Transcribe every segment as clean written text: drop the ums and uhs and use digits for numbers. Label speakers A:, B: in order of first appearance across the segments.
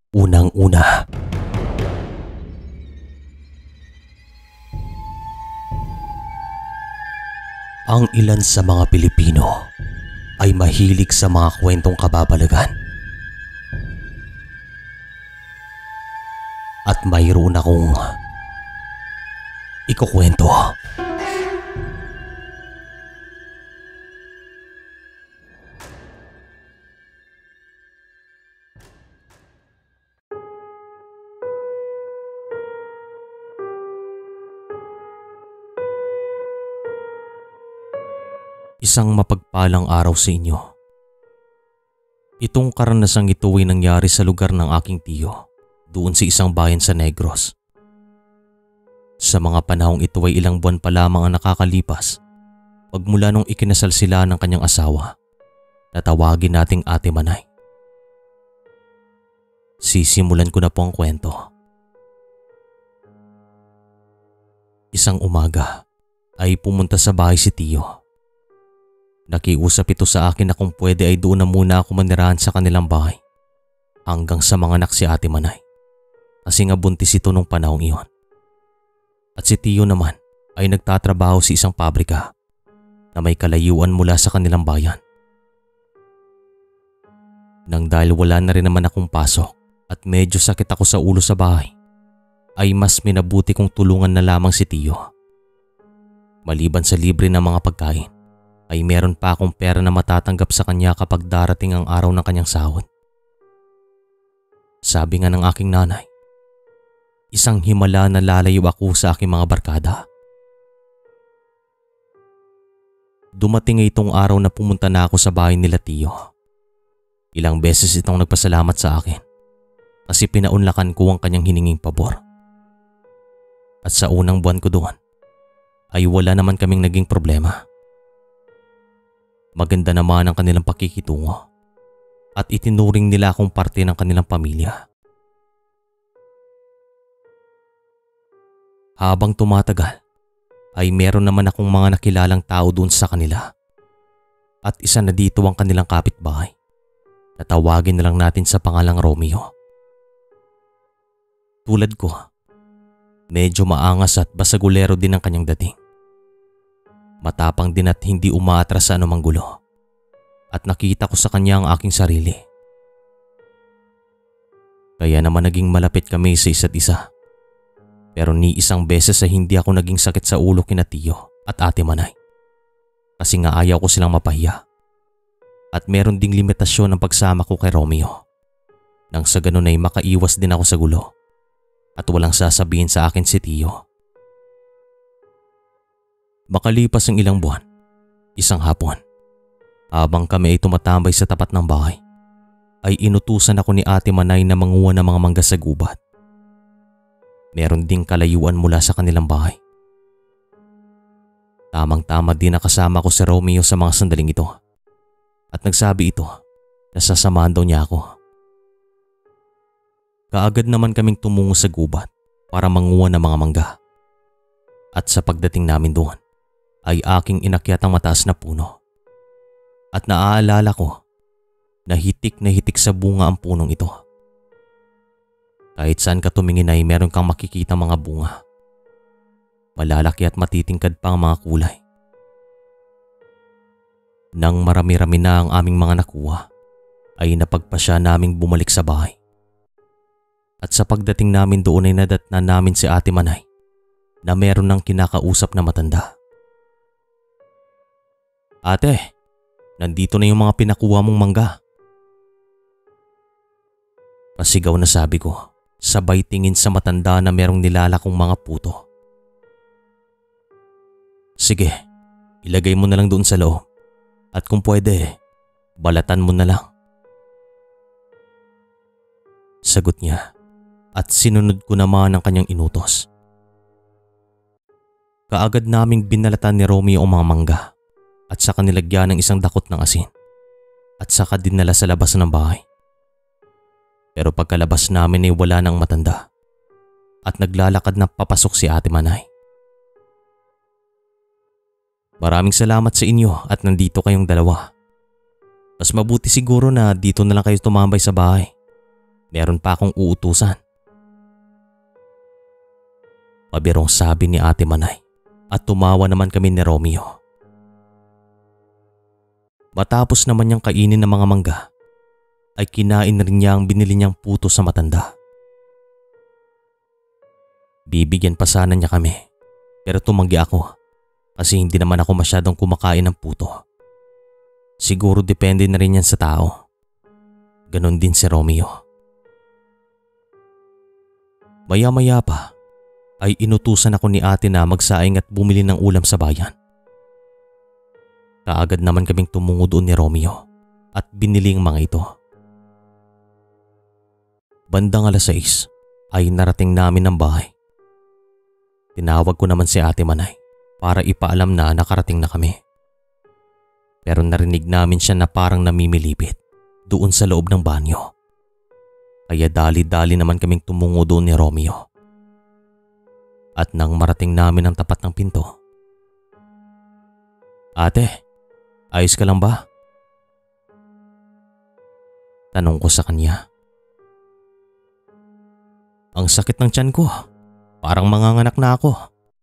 A: Unang-una, ang ilan sa mga Pilipino ay mahilig sa mga kwentong kababalagan. At mayroon akong ikukwento. Isang mapagpalang araw sa inyo. Itong karanasang ito ay nangyari sa lugar ng aking tiyo, doon sa isang bayan sa Negros. Sa mga panahong ito ay ilang buwan pa lamang ang nakakalipas pagmula nung ikinasal sila ng kanyang asawa na tawagin nating Ate Manay. Sisimulan ko na po ang kwento. Isang umaga ay pumunta sa bahay si tiyo. Nakiusap ito sa akin na kung pwede ay doon na muna ako manirahan sa kanilang bahay hanggang sa mga anak si Ate Manay kasi nga buntis ito nung panahong iyon. At si tiyo naman ay nagtatrabaho sa isang pabrika na may kalayuan mula sa kanilang bayan. Nang dahil wala na rin naman akong pasok at medyo sakit ako sa ulo sa bahay, ay mas minabuti kong tulungan na lamang si tiyo. Maliban sa libre na mga pagkain, ay meron pa akong pera na matatanggap sa kanya kapag darating ang araw ng kanyang sahod. Sabi nga ng aking nanay, isang himala na lalayo ako sa aking mga barkada. Dumating itong araw na pumunta na ako sa bahay nila tiyo. Ilang beses itong nagpasalamat sa akin kasi pinaunlakan ko ang kanyang hininging pabor. At sa unang buwan ko doon ay wala naman kaming naging problema. Maganda naman ang kanilang pakikitungo at itinuring nila akong parte ng kanilang pamilya. Habang tumatagal ay meron naman akong mga nakilalang tao doon sa kanila at isa na dito ang kanilang kapitbahay na tawagin na lang natin sa pangalang Romeo. Tulad ko, medyo maangas at basagulero din ang kanyang dating. Matapang din at hindi umaatras sa anumang gulo at nakita ko sa kanya ang aking sarili. Kaya naman naging malapit kami sa isa't isa. Pero ni isang beses ay hindi ako naging sakit sa ulo kina tiyo at Ate Manay kasi nga ayaw ko silang mapahiya. At meron ding limitasyon ng pagsama ko kay Romeo nang sa ganun ay makaiwas din ako sa gulo at walang sasabihin sa akin si tiyo. Makalipas ang ilang buwan, isang hapon, habang kami ay tumatambay sa tapat ng bahay, ay inutusan ako ni Ate Manay na manguha ng mga mangga sa gubat. Meron ding kalayuan mula sa kanilang bahay. Tamang-tama din nakasama ko si Romeo sa mga sandaling ito at nagsabi ito na sasamahan daw niya ako. Kaagad naman kaming tumungo sa gubat para manguha ng mga mangga. At sa pagdating namin doon, ay aking inakyat ang mataas na puno. At naaalala ko na hitik sa bunga ang punong ito. Kahit saan ka tumingin ay meron kang makikita mga bunga. Malalaki at matitingkad pa ang mga kulay. Nang marami-rami na ang aming mga nakuha, ay napagpasya naming bumalik sa bahay. At sa pagdating namin doon ay nadatnan namin si Ate Manay na meron ng kinakausap na matanda. Ate, nandito na yung mga pinakuha mong mangga. Pasigaw na sabi ko, sabay tingin sa matanda na merong nilalakong mga puto. Sige, ilagay mo na lang doon sa loob at kung pwede, balatan mo na lang. Sagot niya at sinunod ko naman ang kanyang inutos. Kaagad naming binalatan ni Romeo ang mga mangga at saka nilagyan ng isang dakot ng asin at saka dinala sa labas ng bahay. Pero pagkalabas namin ay wala nang matanda at naglalakad na papasok si Ate Manay. Maraming salamat sa inyo at nandito kayong dalawa. Mas mabuti siguro na dito na lang kayo tumambay sa bahay meron pa akong uutusan. Pabirong sabi ni Ate Manay at tumawa naman kami ni Romeo. Matapos naman niyang kainin ng mga mangga, ay kinain na rin niya ang binili niyang puto sa matanda. Bibigyan pa sana niya kami, pero tumanggi ako kasi hindi naman ako masyadong kumakain ng puto. Siguro depende na rin yan sa tao. Ganon din si Romeo. Maya-maya pa ay inutusan ako ni ate na magsaing at bumili ng ulam sa bayan. Kaagad naman kaming tumungo doon ni Romeo at binili ang mga ito. Bandang 6:00 ay narating namin ang bahay. Tinawag ko naman si Ate Manay para ipaalam na nakarating na kami. Pero narinig namin siya na parang namimilipit doon sa loob ng banyo. Kaya dali-dali naman kaming tumungo doon ni Romeo. At nang marating namin ang tapat ng pinto, "Ate, ayos ka lang ba?" Tanong ko sa kanya. "Ang sakit ng tiyan ko, parang manganganak na ako."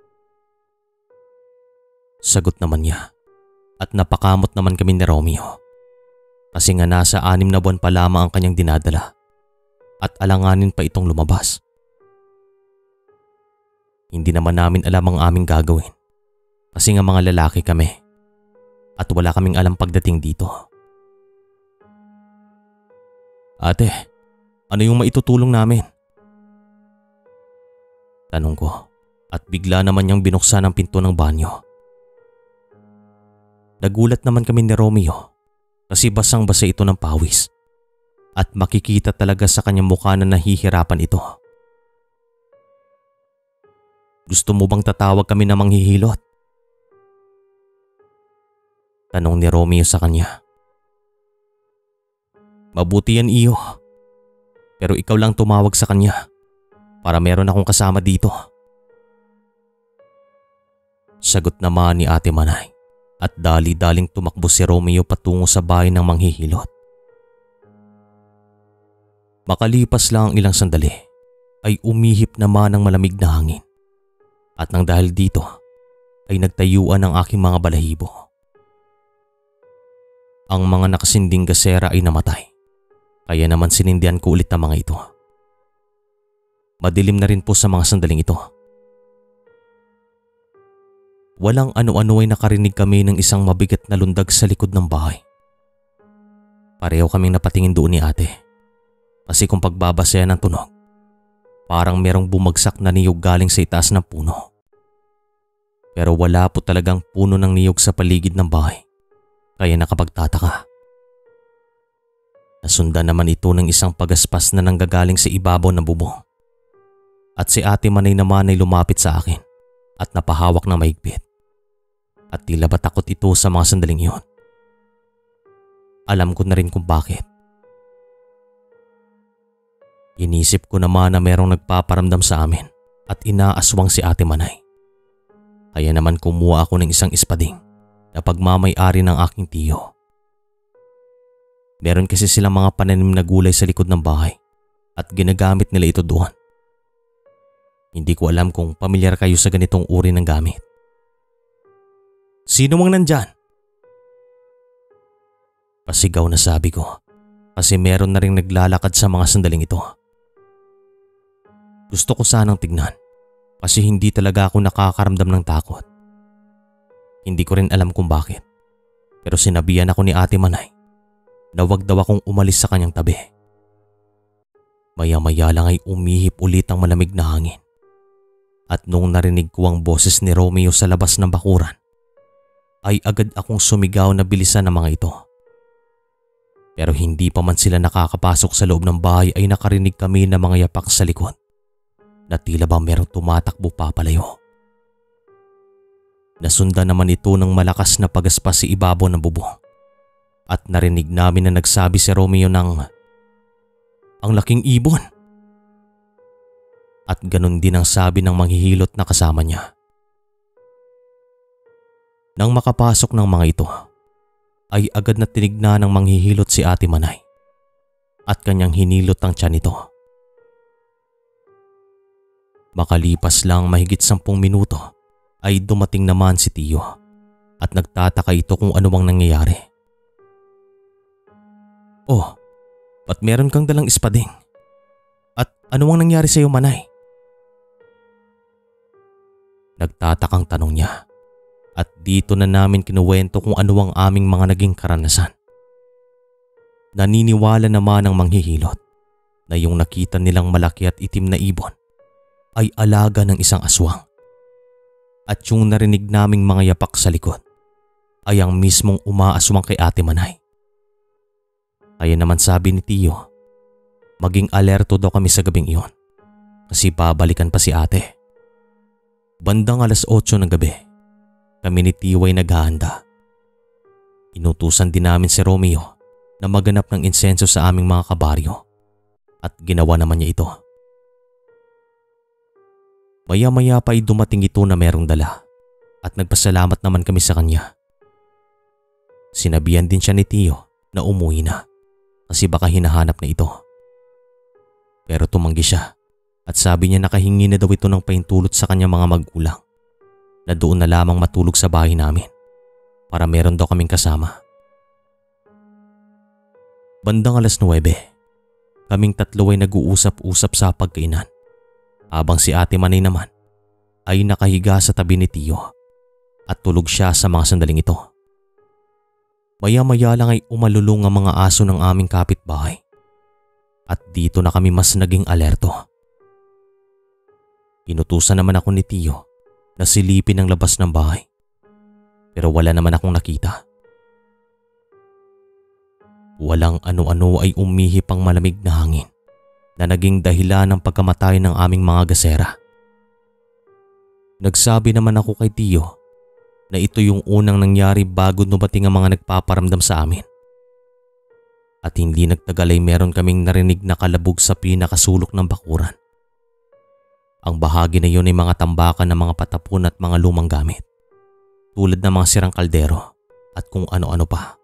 A: Sagot naman niya at napakamot naman kami ni Romeo. Kasi nga nasa 6 na buwan pa lamang ang kanyang dinadala at alanganin pa itong lumabas. Hindi naman namin alam ang aming gagawin kasi nga mga lalaki kami at wala kaming alam pagdating dito. "Ate, ano yung maitutulong namin?" Tanong ko at bigla naman niyang binuksan ang pinto ng banyo. Nagulat naman kami ni Romeo kasi basang-basa ito ng pawis at makikita talaga sa kanyang mukha na nahihirapan ito. "Gusto mo bang tatawag kami na manghihilot?" Tanong ni Romeo sa kanya. "Mabuti yan, iyo. Pero ikaw lang tumawag sa kanya para meron akong kasama dito." Sagot naman ni Ate Manay at dali-daling tumakbo si Romeo patungo sa bahay ng manghihilot. Makalipas lang ang ilang sandali ay umihip naman ang malamig na hangin. At nang dahil dito ay nagtayuan ang aking mga balahibo. Ang mga nakasinding gasera ay namatay. Kaya naman sinindihan ko ulit ang mga ito. Madilim na rin po sa mga sandaling ito. Walang ano-ano ay nakarinig kami ng isang mabigat na lundag sa likod ng bahay. Pareho kaming napatingin doon ni ate. Kasi kung pagbabasehan ng tunog, parang merong bumagsak na niyog galing sa itaas ng puno. Pero wala po talagang puno ng niyog sa paligid ng bahay. Kaya nakapagtataka. Nasundan naman ito ng isang pagaspas na nanggagaling sa ibabaw ng bubong. At si Ate Manay naman ay lumapit sa akin at napahawak na mahigpit. At tila ba takot ito sa mga sandaling iyon. Alam ko na rin kung bakit. Inisip ko naman na merong nagpaparamdam sa amin at inaaswang si Ate Manay. Kaya naman kumuha ako ng isang espading na pagmamay-ari ng aking tiyo. Meron kasi silang mga pananim na gulay sa likod ng bahay at ginagamit nila ito doon. Hindi ko alam kung pamilyar kayo sa ganitong uri ng gamit. "Sino mang nandyan?" Pasigaw na sabi ko kasi meron na ring naglalakad sa mga sandaling ito. Gusto ko sanang tignan kasi hindi talaga ako nakakaramdam ng takot. Hindi ko rin alam kung bakit, pero sinabihan ako ni Ate Manay na wag daw akong umalis sa kanyang tabi. Maya-maya lang ay umihip ulit ang malamig na hangin. At nung narinig ko ang boses ni Romeo sa labas ng bakuran, ay agad akong sumigaw na bilisan ng mga ito. Pero hindi pa man sila nakakapasok sa loob ng bahay ay nakarinig kami ng mga yapak sa likod na tila ba merong tumatakbo papalayo. Nasundan naman ito ng malakas na pagaspas sa ibabaw ng bubong. At narinig namin na nagsabi si Romeo ng, "Ang laking ibon." At ganun din ang sabi ng manghihilot na kasama niya. Nang makapasok ng mga ito, ay agad na tinignan ng manghihilot si Ate Manay. at kanyang hinilot ang tiyan nito. Makalipas lang mahigit 10 minuto ay dumating naman si Tio at nagtataka ito kung ano bang nangyayari. "Oh, ba't meron kang dalang espading? At ano ang nangyari sa iyo, Manay?" Nagtatakang tanong niya at dito na namin kinuwento kung ano ang aming mga naging karanasan. Naniniwala naman ang manghihilot na yung nakita nilang malaki at itim na ibon ay alaga ng isang aswang. At yung narinig naming mga yapak sa likod ay ang mismong umaaswang kay Ate Manay. Kaya naman sabi ni Tio, maging alerto daw kami sa gabing iyon kasi babalikan pa si ate. Bandang 8:00 ng gabi, kami ni Tio ay naghahanda. Inutusan din namin si Romeo na maganap ng insenso sa aming mga kabaryo at ginawa naman niya ito. Maya-maya pa ay dumating ito na merong dala at nagpasalamat naman kami sa kanya. Sinabihan din siya ni Tio na umuwi na kasi baka hinahanap na ito. Pero tumanggi siya at sabi niya nakahingi na daw ito ng pahintulot sa kanyang mga magulang na doon na lamang matulog sa bahay namin para meron daw kaming kasama. Bandang 9:00, kaming tatlo ay nag-uusap-usap sa pagkainan habang si Ate Manay naman ay nakahiga sa tabi ni Tio at tulog siya sa mga sandaling ito. Maya-maya lang ay umalulong ang mga aso ng aming kapitbahay at dito na kami mas naging alerto. Inutusan naman ako ni Tio na silipin ang labas ng bahay pero wala naman akong nakita. Walang ano-ano ay umihip ang malamig na hangin na naging dahilan ng pagkamatay ng aming mga gasera. Nagsabi naman ako kay Tio na ito yung unang nangyari bago dumating ang mga nagpaparamdam sa amin. At hindi nagtagal ay meron kaming narinig na kalabog sa pinakasulok ng bakuran. Ang bahagi na yun ay mga tambakan ng mga patapon at mga lumang gamit, tulad ng mga sirang kaldero at kung ano-ano pa.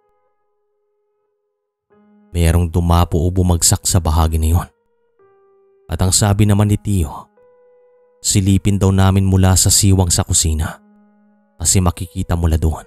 A: Merong dumapo o bumagsak sa bahagi na yun. At ang sabi naman ni Tio, silipin daw namin mula sa siwang sa kusina kasi makikita mula doon.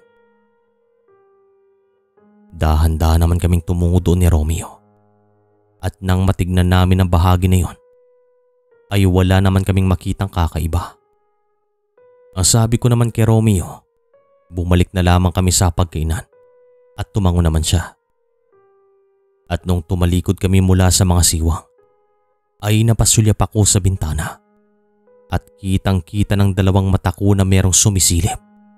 A: Dahan-dahan naman kaming tumungo doon ni Romeo. At nang matignan namin ang bahagi na yon, ay wala naman kaming makitang kakaiba. Ang sabi ko naman kay Romeo, bumalik na lamang kami sa pagkainan at tumango naman siya. At nung tumalikod kami mula sa mga siwang, ay napasulyap ako sa bintana at kitang-kita ng dalawang mata ko na merong sumisilip.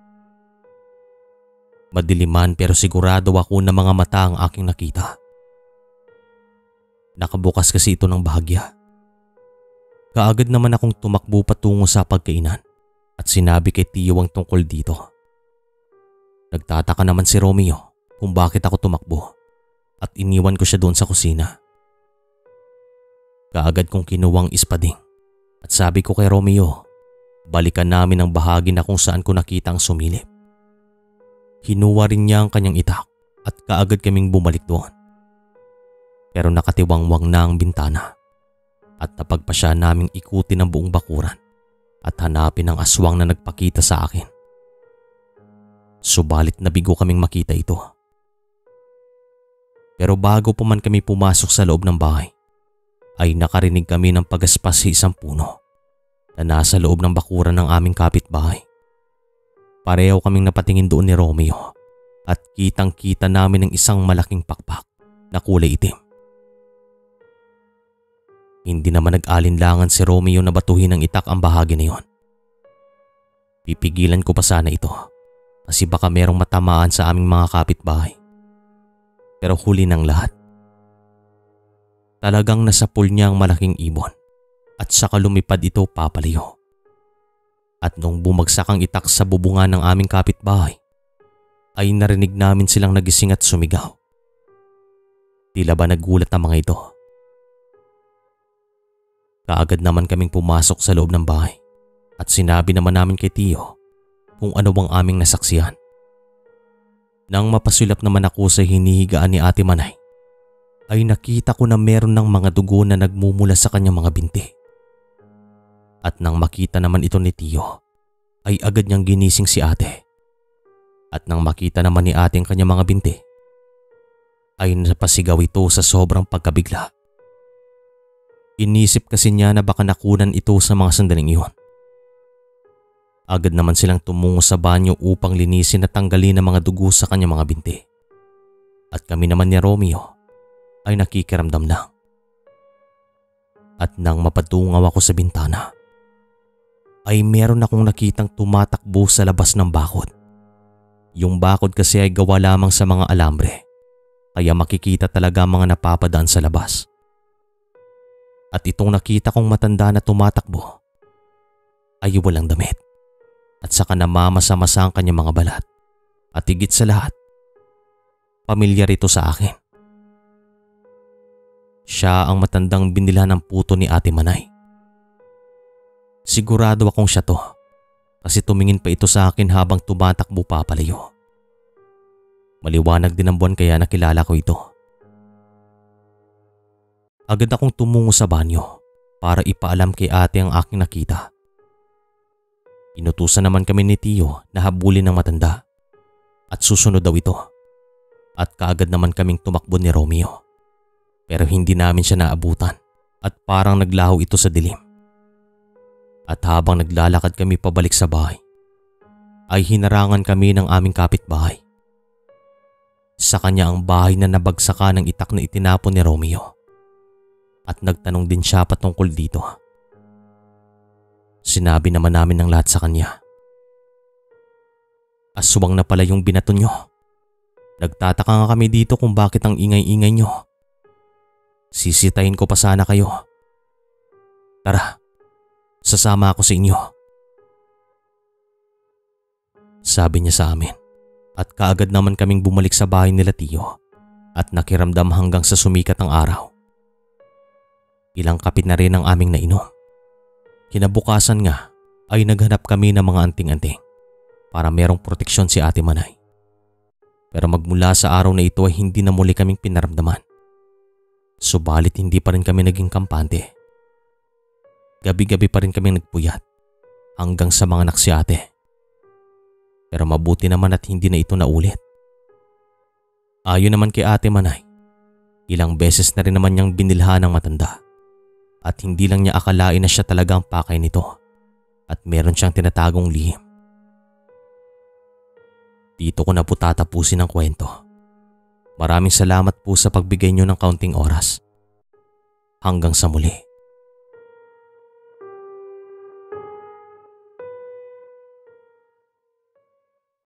A: Madiliman pero sigurado ako na mga mata ang aking nakita. Nakabukas kasi ito ng bahagya. Kaagad naman akong tumakbo patungo sa pagkainan at sinabi kay Tio ang tungkol dito. Nagtataka naman si Romeo kung bakit ako tumakbo at iniwan ko siya doon sa kusina. Kaagad kong kinuwang ispading at sabi ko kay Romeo, balikan namin ang bahagi na kung saan ko nakita ang sumilip. Hinuwa rin niya ang kanyang itak at kaagad kaming bumalik doon. Pero nakatiwangwang na ang bintana at napagpasya naming ikutin ang buong bakuran at hanapin ang aswang na nagpakita sa akin. Subalit nabigo kaming makita ito. Pero bago pa man kami pumasok sa loob ng bahay, ay nakarinig kami ng pagaspas sa isang puno na nasa loob ng bakuran ng aming kapitbahay. Pareho kaming napatingin doon ni Romeo at kitang-kita namin ng isang malaking pakpak na kulay itim. Hindi naman nag-alinlangan si Romeo na batuhin ng itak ang bahagi na yon. Pipigilan ko pa sana ito kasi baka merong matamaan sa aming mga kapitbahay. Pero huli ng lahat, talagang nasapul niya ang malaking ibon at saka lumipad ito papalayo. At nung bumagsak ang itak sa bubungan ng aming kapitbahay, ay narinig namin silang nagising at sumigaw. Tila ba nagulat ang mga ito? Kaagad naman kaming pumasok sa loob ng bahay at sinabi naman namin kay Tio kung ano bang aming nasaksihan. Nang mapasulap naman ako sa hinihigaan ni Ate Manay, ay nakita ko na meron ng mga dugo na nagmumula sa kanyang mga binti. At nang makita naman ito ni Tio, ay agad niyang ginising si ate. At nang makita naman ni ate ang kanyang mga binti, ay napasigaw ito sa sobrang pagkabigla. Inisip kasi niya na baka nakunan ito sa mga sandaling iyon. Agad naman silang tumungo sa banyo upang linisin at tanggalin ang mga dugo sa kanyang mga binti. At kami naman ni Romeo ay nakikiramdam lang. At nang mapatungaw ako sa bintana, ay meron akong nakitang tumatakbo sa labas ng bakod. Yung bakod kasi ay gawa lamang sa mga alambre, kaya makikita talaga ang mga napapadaan sa labas. At itong nakita kong matanda na tumatakbo ay walang damit at saka namamasa-masa ang kanyang mga balat. At higit sa lahat, pamilyar ito sa akin. Siya ang matandang binilhan ng puto ni Ate Manay. Sigurado akong siya to kasi tumingin pa ito sa akin habang tumatakbo papalayo. Maliwanag din ang buwan kaya nakilala ko ito. Agad akong tumungo sa banyo para ipaalam kay ate ang aking nakita. Inutusan naman kami ni Tio na habulin ng matanda at susunod daw ito. At kaagad naman kaming tumakbo ni Romeo. Pero hindi namin siya naabutan at parang naglaho ito sa dilim. At habang naglalakad kami pabalik sa bahay, ay hinarangan kami ng aming kapitbahay. Sa kanya ang bahay na nabagsakan ng itak na itinapon ni Romeo. At nagtanong din siya patungkol dito. Sinabi naman namin ng lahat sa kanya. Aswang na pala yung binato nyo. Nagtataka nga kami dito kung bakit ang ingay-ingay nyo. Sisitahin ko pa sana kayo. Tara, sasama ako sa inyo. Sabi niya sa amin at kaagad naman kaming bumalik sa bahay nila Tio at nakiramdam hanggang sa sumikat ang araw. Ilang kapit na rin ang aming nainom. Kinabukasan nga ay naghanap kami ng mga anting-anting para merong proteksyon si Ate Manay. Pero magmula sa araw na ito ay hindi na muli kaming pinaramdaman. Subalit hindi pa rin kami naging kampante. Gabi-gabi pa rin kami nagpuyat hanggang sa mga anak si ate. Pero mabuti naman at hindi na ito naulit. Ayon naman kay Ate Manay, ilang beses na rin naman niyang binilhan ng matanda. At hindi lang niya akalain na siya talagang pakay nito at meron siyang tinatagong lihim. Dito ko na po tatapusin ang kwento. Maraming salamat po sa pagbigay niyo ng kaunting oras. Hanggang sa muli.